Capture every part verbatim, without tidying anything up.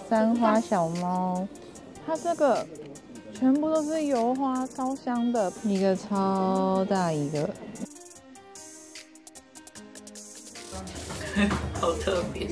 三花小猫，它这个全部都是油花，超香的，一个超大一个， 好特别。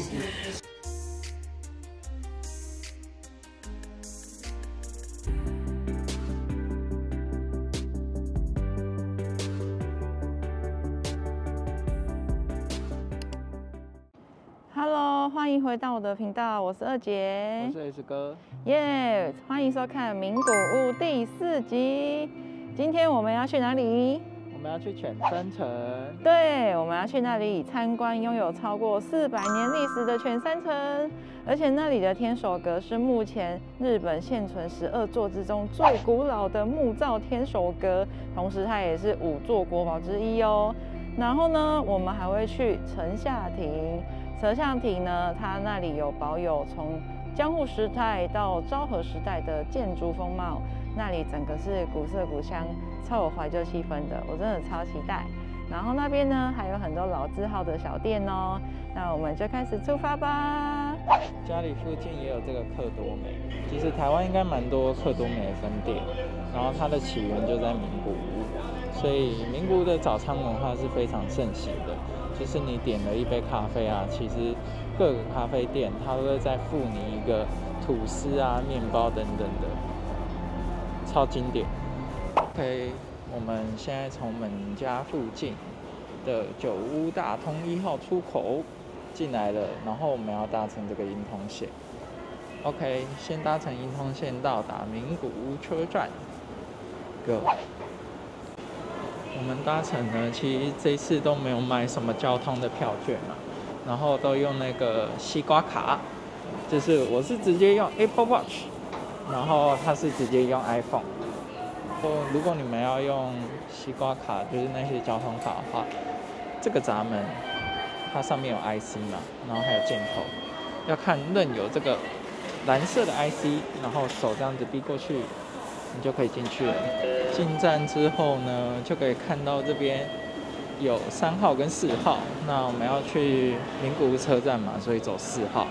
Hello， 欢迎回到我的频道，我是二姐， 我是 S 哥， 耶！ Yeah, 欢迎收看《名古屋》第四集。今天我们要去哪里？ 我们要去犬山城。 对，我们要去那里参观拥有超过四百年历史的犬山城，而且那里的天守阁是目前日本现存十二座之中最古老的木造天守阁，同时它也是五座国宝之一哦。然后呢，我们还会去城下町。城下町呢，它那里有保有从江户时代到昭和时代的建筑风貌，那里整个是古色古香，超有怀旧气氛的，我真的超期待。然后那边呢还有很多老字号的小店哦，那我们就开始出发吧。 家里附近也有这个克多美，其实台湾应该蛮多克多美的分店，然后它的起源就在名古屋，所以名古屋的早餐文化是非常盛行的。就是你点了一杯咖啡啊，其实各个咖啡店它都会再附你一个吐司啊、面包等等的，超经典。OK， 我们现在从我们家附近的九屋大通一号出口进来了，然后我们要搭乘这个银通线。OK， 先搭乘银通线到达名古屋车站。Go。我们搭乘呢，其实这一次都没有买什么交通的票券嘛，然后都用那个西瓜卡，就是我是直接用 Apple Watch， 然后他是直接用 iPhone。如果你们要用西瓜卡，就是那些交通卡的话，这个闸门它上面有 I C 嘛，然后还有箭头，要看任有这个蓝色的 I C， 然后手这样子逼过去，你就可以进去了。进站之后呢，就可以看到这边有三号跟四号。那我们要去名古屋车站嘛，所以走四号。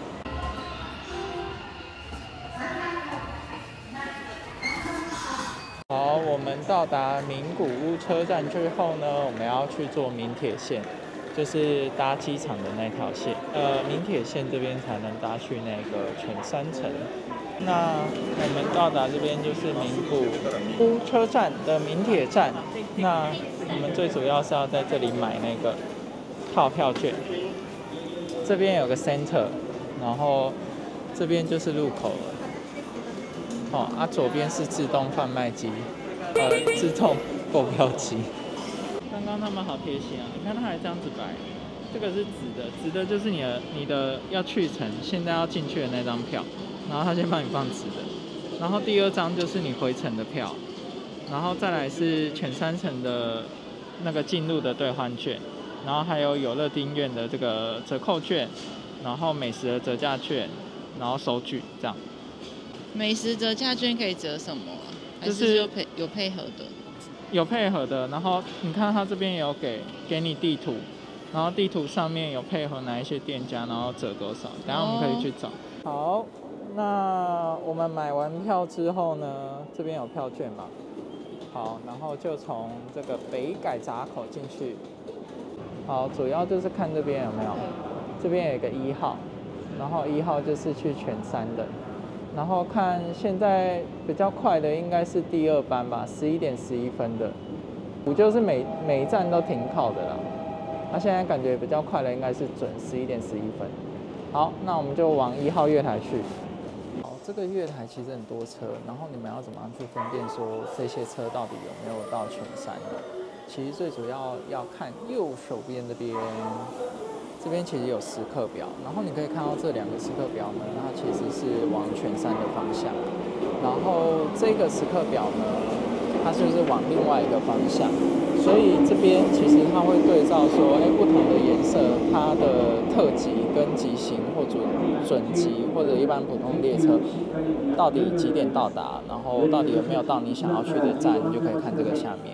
好，我们到达名古屋车站之后呢，我们要去坐名铁线，就是搭机场的那条线。呃，名铁线这边才能搭去那个犬山城。那我们到达这边就是名古屋车站的名铁站，那我们最主要是要在这里买那个套票券。这边有个 center， 然后这边就是入口了。哦，啊，左边是自动贩卖机，呃，自动购票机。刚刚他们好贴心啊，你看他还这样子摆，这个是纸的，纸的就是你的你的要去程，现在要进去的那张票。然后他先帮你放纸的，然后第二张就是你回程的票，然后再来是犬山城的那个进入的兑换券，然后还有有乐町院的这个折扣券，然后美食的折价券，然后收据这样。 美食折价券可以折什么啊？还是有配有配合的？ 有配合的，然后你看他这边也有给给你地图，然后地图上面有配合哪一些店家，然后折多少，等一下我们可以去找。好。那我们买完票之后呢，这边有票券嘛？好，然后就从这个北改闸口进去。好，主要就是看这边有没有，这边有一个一号，然后一号就是去犬山的，然后看现在比较快的应该是第二班吧，十一点十一分的，我就是每每一站都停靠的啦。那现在感觉比较快的应该是准十一点十一分。好，那我们就往一号月台去。这个月台其实很多车，然后你们要怎么样去分辨说这些车到底有没有到犬山呢？其实最主要要看右手边这边，这边其实有时刻表，然后你可以看到这两个时刻表呢，它其实是往犬山的方向，然后这个时刻表呢，它就是往另外一个方向，所以这边其实它会对照说，哎，不同的颜色，它的特急跟急行或准准急或者一般普通列车到底几点到达，然后到底有没有到你想要去的站，你就可以看这个下面。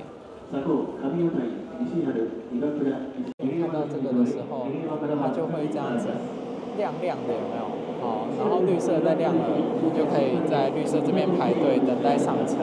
你看到这个的时候，它就会这样子亮亮的，有没有？ 好，然后绿色在亮了，你就可以在绿色这边排队等待上车。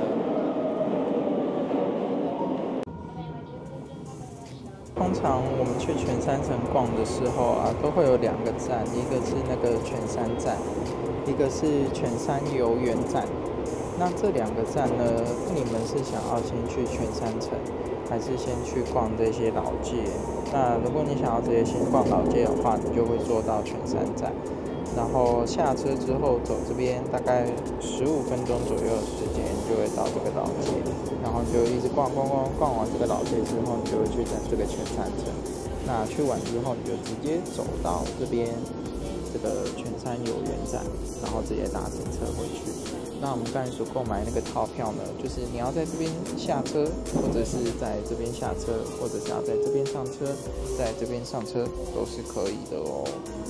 通常我们去全山城逛的时候啊，都会有两个站，一个是那个全山站，一个是全山游园站。那这两个站呢，你们是想要先去全山城，还是先去逛这些老街？那如果你想要直接先逛老街的话，你就会坐到全山站，然后下车之后走这边大概十五分钟左右的时间，就会到这个老街，然后就一直逛逛逛逛完这个老街之后，你就会去等这个全山城。那去完之后，你就直接走到这边这个全山游园站，然后直接搭乘车回去。那我们刚才所购买那个套票呢，就是你要在这边下车，或者是在这边下车，或者是要在这边上车，在这边上车都是可以的哦。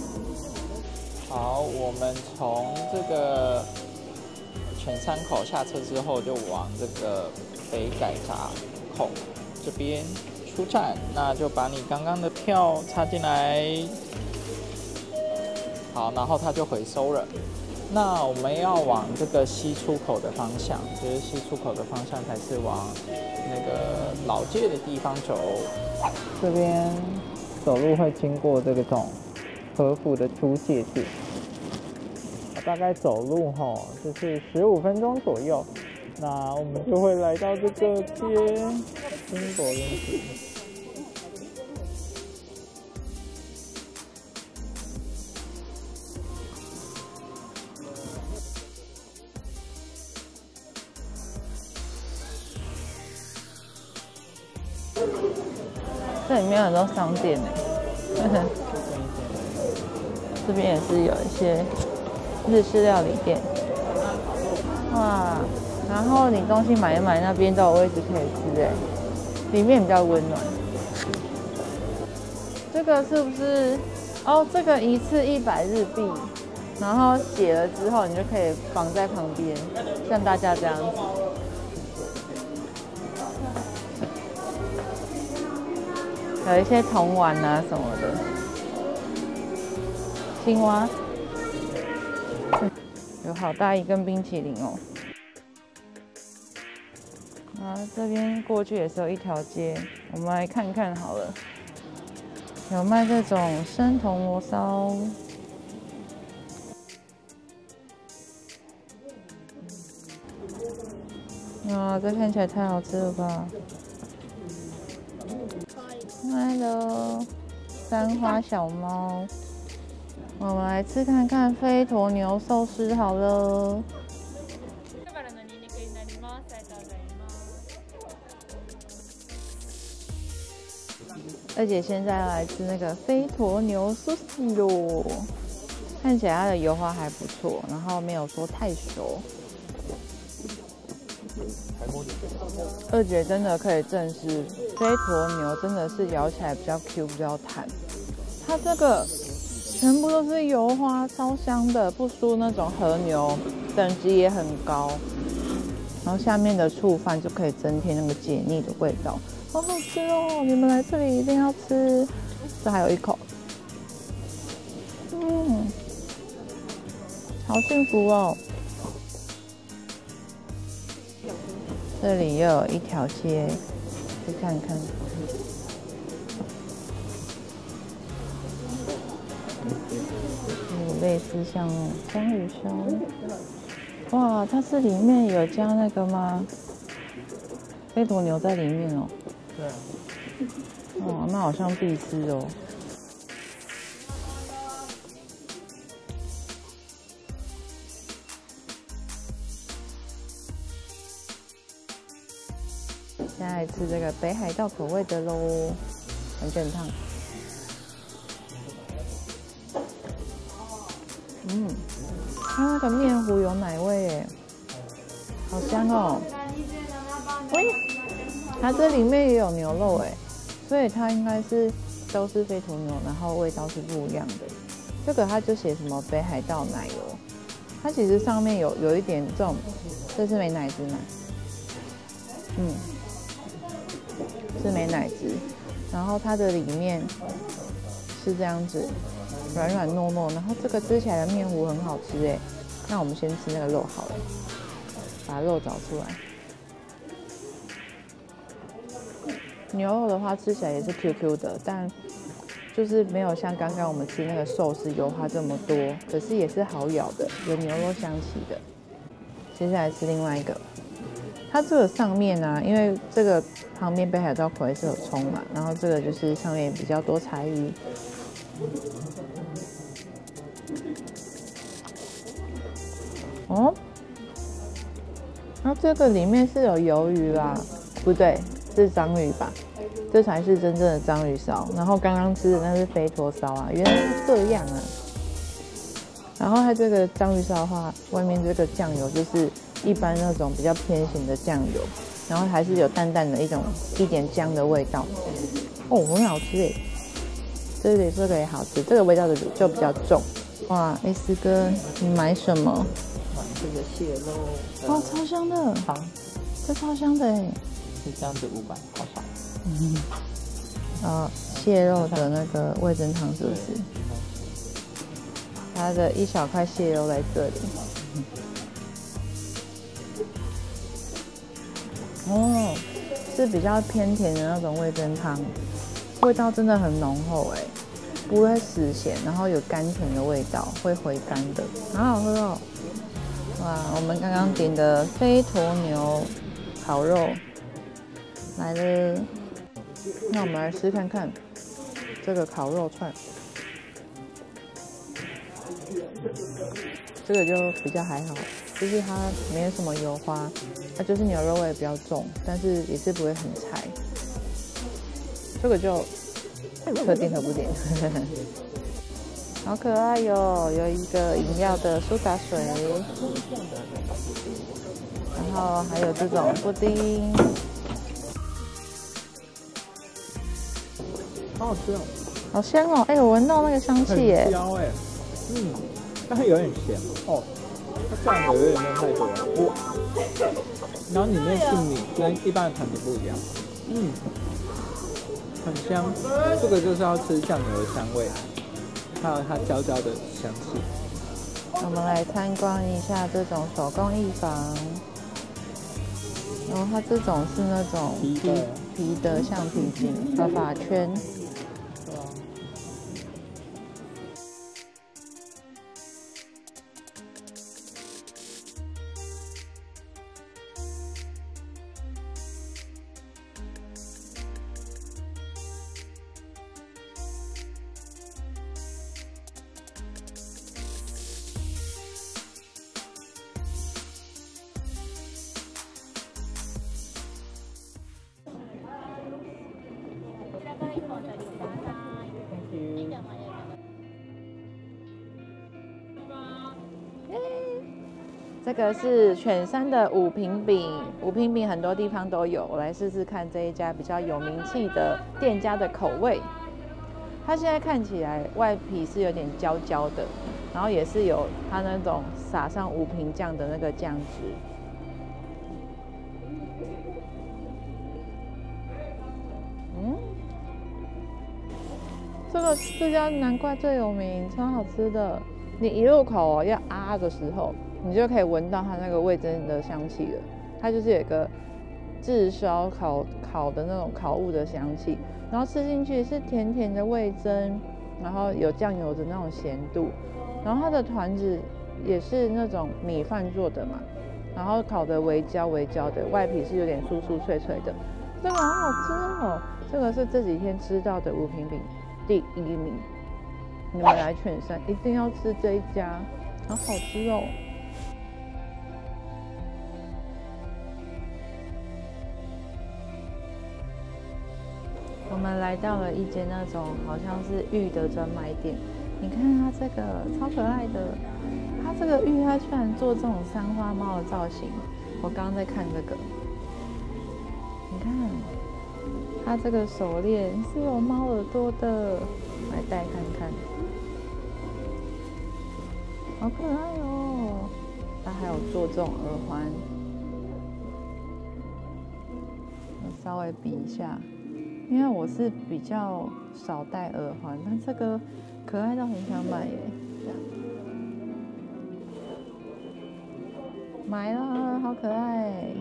好，我们从这个全山口下车之后，就往这个北改闸口这边出站，那就把你刚刚的票插进来，好，然后它就回收了。那我们要往这个西出口的方向，就是西出口的方向才是往那个老街的地方走。这边走路会经过这个种和服的租界点，大概走路吼就是十五分钟左右，那我们就会来到这个街金柏林街。 这里面有很多商店呢，这边也是有一些日式料理店，哇！然后你东西买一买，那边都有位置可以吃哎，里面比较温暖。这个是不是？哦，这个一次一百日币，然后写了之后，你就可以绑在旁边，像大家这样子。有一些铜碗啊什么的，青蛙，有好大一根冰淇淋哦。啊，这边过去也是有一条街，我们来看看好了。有卖这种生铜锣烧，啊，这看起来太好吃了吧！ Hello， 三花小猫，我们来吃看看飞驒牛寿司好了。二姐现在要来吃那个飞驒牛寿司喽，看起来它的油花还不错，然后没有说太熟。 二姐真的可以证实，飞驒牛真的是咬起来比较 Q， 比较弹。它这个全部都是油花，超香的，不输那种和牛，等级也很高。然后下面的醋饭就可以增添那个解腻的味道，好好吃哦！你们来这里一定要吃。这还有一口，嗯，好幸福哦。 这里又有一条街，去看看。有类似像章鱼烧，哇，它是里面有加那个吗？飞驒牛在里面哦。 对。 哦，那好像必吃哦。 现在来吃这个北海道口味的喽，很健康。嗯，它那个面糊有奶味耶，好香哦。喂，它这里面也有牛肉哎，所以它应该是都是飞驒牛，然后味道是不一样的。这个它就写什么北海道奶油，它其实上面有有一点这种，这是美乃滋奶，嗯。 是美乃滋，然后它的里面是这样子， 软软糯糯，然后这个吃起来的面糊很好吃哎。那我们先吃那个肉好了，把肉找出来。牛肉的话吃起来也是 Q Q 的，但就是没有像刚刚我们吃那个寿司油花这么多，可是也是好咬的，有牛肉香气的。接下来吃另外一个，它这个上面啊，因为这个旁边北海道口味是有葱嘛，然后这个就是上面比较多柴鱼。哦，然后这个里面是有鱿鱼啦，不对，是章鱼吧？这才是真正的章鱼烧。然后刚刚吃的那是飞陀烧啊，原来是这样啊。然后它这个章鱼烧的话，外面这个酱油就是一般那种比较偏咸的酱油，然后还是有淡淡的一种一点姜的味道。哦，很好吃诶，这里这个也好吃，这个味道的就比较重。哇，哎，思哥，你买什么？ 这个蟹肉， 哦，超香的， 汤， 这超香的哎， 是这样子五百，好少。 嗯，啊，蟹肉的那个味噌汤是不是？它的一小块蟹肉在这里。哦，是比较偏甜的那种味噌汤，味道真的很浓厚哎，不会死咸，然后有甘甜的味道，会回甘的，好好喝哦。哇，我们刚刚点的飞驼牛烤肉来了，那我们来试看看这个烤肉串，这个就比较还好，就是它没有什么油花，它就是牛肉味比较重，但是也是不会很柴。这个就可点可不点。好可爱哟！有一个饮料的苏打水，然后还有这种布丁， 好好吃哦， 好香哦！哎、欸，我闻到那个香气耶， 很香哎，嗯，但是有点咸哦，它酱油有点太多了，我，然后里面是米，跟一般的团子不一样，嗯，很香，这个就是要吃酱油的香味。还有它焦焦的香气。 我们来参观一下这种手工艺坊，然后它这种是那种皮皮的橡皮筋、发发圈。 对啊。 这个是犬山的五平饼，五平饼很多地方都有，我来试试看这一家比较有名气的店家的口味。它现在看起来外皮是有点焦焦的，然后也是有它那种撒上五平酱的那个酱汁。嗯，这个这家难怪最有名，超好吃的。你一入口哦要啊的时候，你就可以闻到它那个味噌的香气了。它就是有一个炙烧烤烤的那种烤物的香气，然后吃进去是甜甜的味噌，然后有酱油的那种咸度，然后它的团子也是那种米饭做的嘛，然后烤的微焦微焦的，外皮是有点酥酥脆脆的，这个好好吃哦。这个是这几天吃到的五平饼第一名。你们来犬山一定要吃这一家，好好吃哦！我们来到了一间那种好像是玉的专卖店，你看它这个超可爱的，它这个玉它居然做这种三花猫的造型。我刚刚在看这个，你看它这个手链是有猫耳朵的，来戴看看。好可爱哦！它还有做这种耳环，我稍微比一下，因为我是比较少戴耳环，但这个可爱到很想买耶，这样买了，好可爱。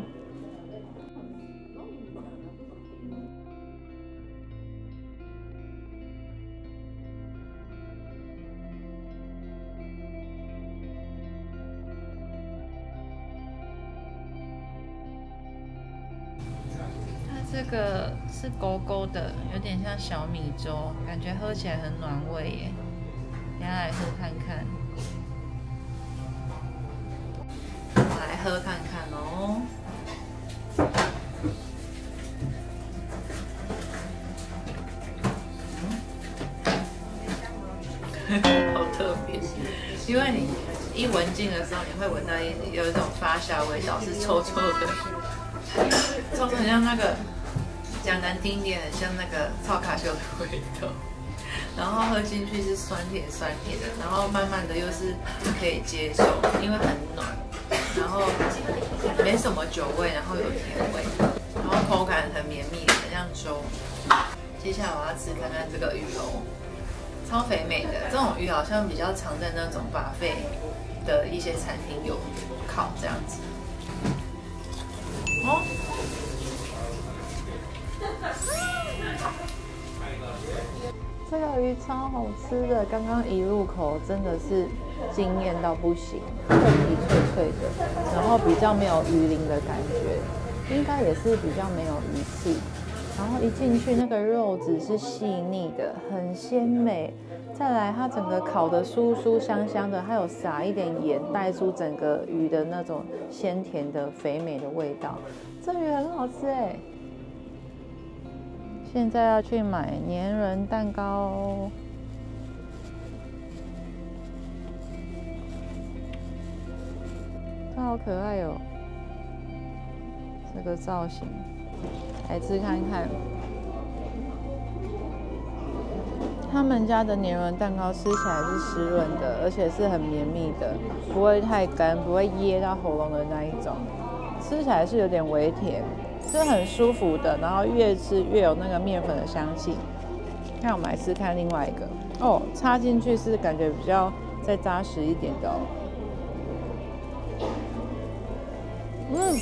这个是勾勾的，有点像小米粥，感觉喝起来很暖胃耶。等下来喝看看，我来喝看看哦。好特别，因为你一闻进的时候，你会闻到一有一种发酵味道，是臭臭的，臭臭很像那个。讲难听一点，很像那个草卡修的味道，然后喝进去是酸甜酸甜的，然后慢慢的又是可以接受，因为很暖，然后没什么酒味，然后有甜味，然后口感很绵密，很像粥。接下来我要吃看看这个鱼藕，超肥美的，这种鱼好像比较常在那种buffet的一些餐厅有烤这样子。哦。这个鱼超好吃的，刚刚一入口真的是惊艳到不行，脆皮脆脆的，然后比较没有鱼鳞的感觉，应该也是比较没有鱼刺。然后一进去那个肉质是细腻的，很鲜美。再来它整个烤的酥酥香香的，还有撒一点盐，带出整个鱼的那种鲜甜的肥美的味道。这鱼很好吃哎。现在要去买黏人蛋糕，它好可爱哦！这个造型，来吃看看。他们家的黏人蛋糕吃起来是湿润的，而且是很绵密的，不会太干，不会噎到喉咙的那一种。吃起来是有点微甜。是很舒服的，然后越吃越有那个面粉的香气。那我们来吃看另外一个哦，插进去是感觉比较再扎实一点的哦。嗯，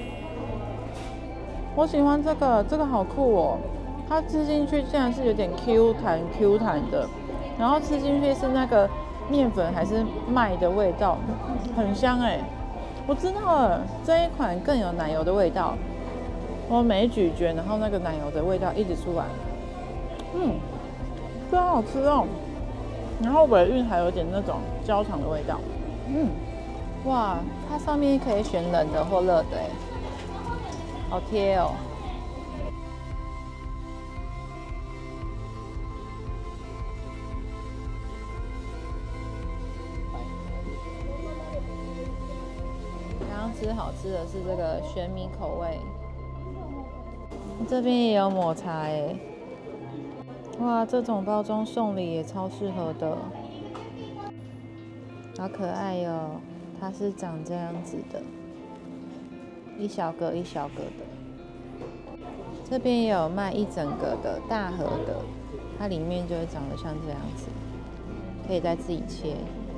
我喜欢这个，这个好酷哦！它吃进去竟然是有点 Q 弹 Q 弹的，然后吃进去是那个面粉还是麦的味道，很香哎！我知道了，这一款更有奶油的味道。我每咀嚼，然后那个奶油的味道一直出来，嗯，非常好吃哦。然后尾韵还有点那种焦糖的味道，嗯，哇，它上面可以选冷的或热的，哎，好贴哦。刚刚吃好吃的是这个玄米口味。这边也有抹茶哎，哇，这种包装送礼也超适合的，好可爱哟、哦！它是长这样子的，一小格一小格的。这边也有卖一整个的大盒的，它里面就会长得像这样子，可以再自己切。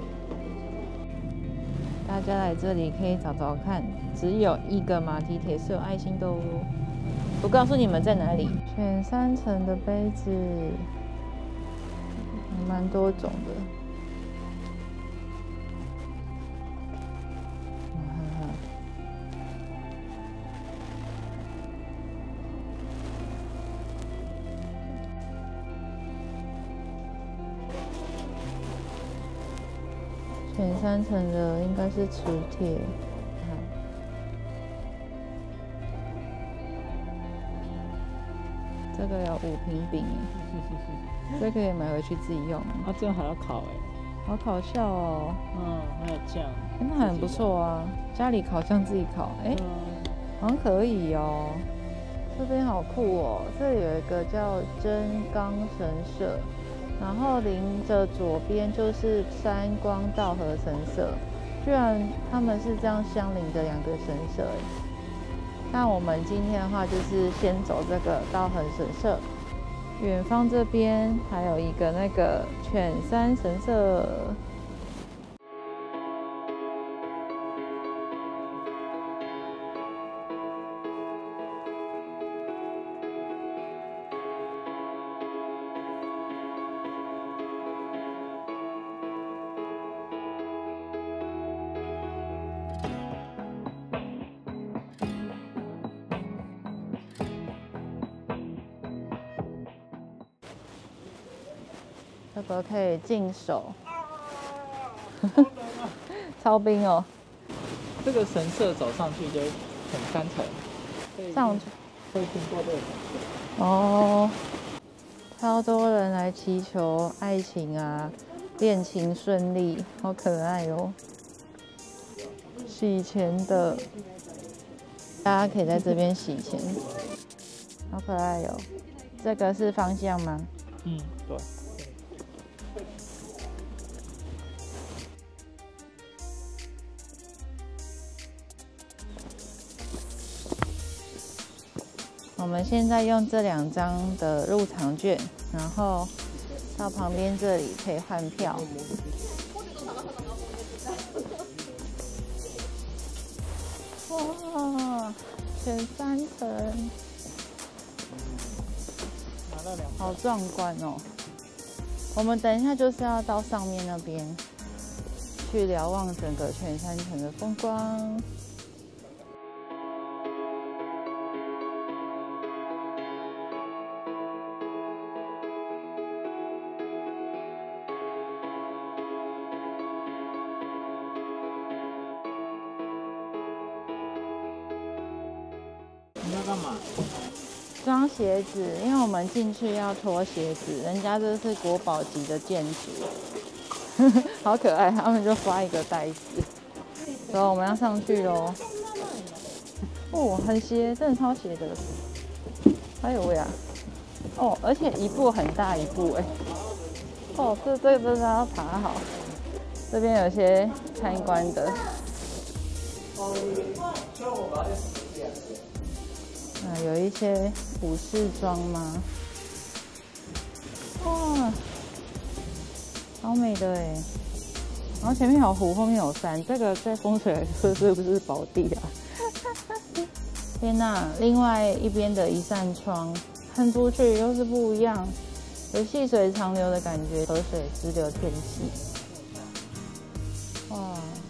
大家来这里可以找找看，只有一个马蹄铁是有爱心的哦。我告诉你们在哪里，选三层的杯子，还蛮多种的。我看看，选三层的应该是磁铁。这个有五平饼哎，这个也买回去自己用。 啊，这个还要烤哎， 好搞笑哦。 嗯，还有酱， 那很不错啊，家里烤箱自己烤，哎、嗯，好像可以哦。这边好酷哦，这里有一个叫真刚神社，然后临着左边就是山光道和神社，居然他们是这样相邻的两个神社哎。那我们今天的话，就是先走这个道和神社， 远方这边还有一个那个犬山神社。这个可以净手，超冰哦！ 这个神社走上去就很山城， 上去会经过这个神社。 哦，超多人来祈求爱情啊，恋情顺利，好可爱哦！洗钱的，大家可以在这边洗钱，好可爱哦！这个是方向吗？ 嗯，对。 我们现在用这两张的入场券，然后到旁边这里可以换票。哇，全三层，好壮观哦！我们等一下就是要到上面那边去瞭望整个全山城的风光。 你要干嘛？ 装鞋子，因为我们进去要脱鞋子，人家这是国宝级的建筑，好可爱，他们就发一个袋子。然后我们要上去喽。哦，很斜，真的超斜的。哎呦喂啊！哦，而且一步很大一步哎。哦，这这个真的要爬好。这边有些参观的。啊，有一些武士装吗？哇，好美的哎！然后前面有湖，后面有山，这个在风水来说是不是宝地啊？天哪！另外一边的一扇窗看出去又是不一样，有细水长流的感觉，河水支流天气。哇！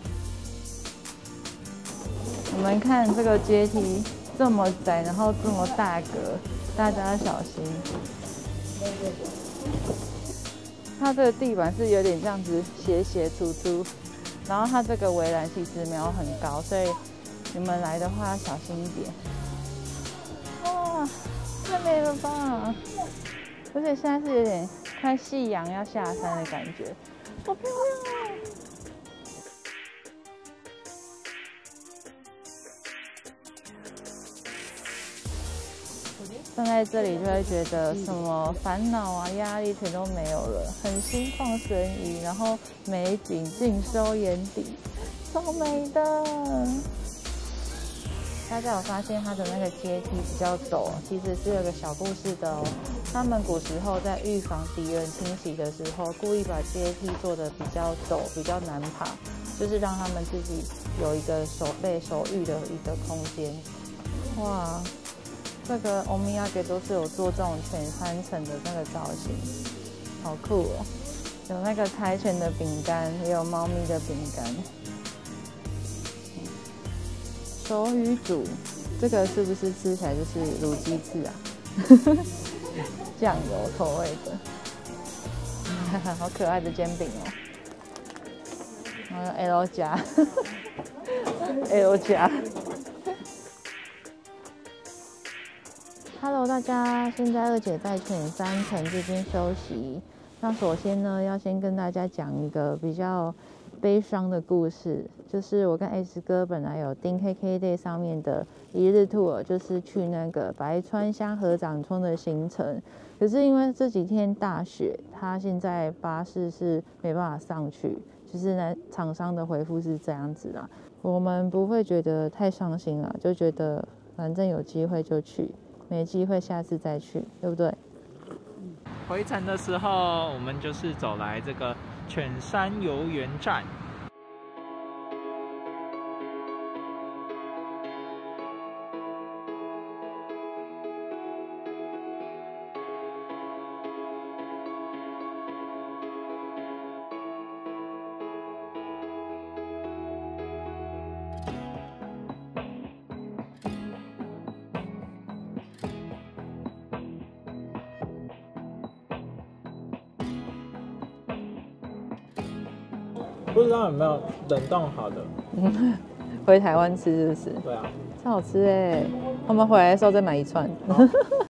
我们看这个阶梯。这么窄，然后这么大格，大家小心。它这个地板是有点这样子斜斜突突，然后它这个围栏其实没有很高，所以你们来的话要小心一点。哇，太美了吧！而且现在是有点快夕阳要下山的感觉，好漂亮哦！站在这里就会觉得什么烦恼啊、压力全都没有了，很心旷神怡，然后美景尽收眼底，超美的。大家有发现它的那个阶梯比较陡，其实是有个小故事的哦。他们古时候在预防敌人侵袭的时候，故意把阶梯做的比较陡、比较难爬，就是让他们自己有一个守备守御的一个空间。哇！这个欧米亚给都是有做这种全三层的那个造型，好酷哦！有那个柴犬的饼干，也有猫咪的饼干。手语煮，这个是不是吃起来就是卤鸡翅啊？酱油口味的，好可爱的煎饼哦！然后 L 加 ，L 加。Hello， 大家，现在二姐在犬山城这边休息。那首先呢，要先跟大家讲一个比较悲伤的故事，就是我跟 S 哥本来有订 K K day 上面的一日 tour， 就是去那个白川乡合掌村的行程。可是因为这几天大雪，他现在巴士是没办法上去，就是呢厂商的回复是这样子啦。我们不会觉得太伤心啦，就觉得反正有机会就去。没机会，下次再去，对不对？ 回程的时候，我们就是走来这个犬山游园站。不知道有没有冷冻好的？ 回台湾吃是不是？ 对啊， 超好吃哎！我们回来的时候再买一串。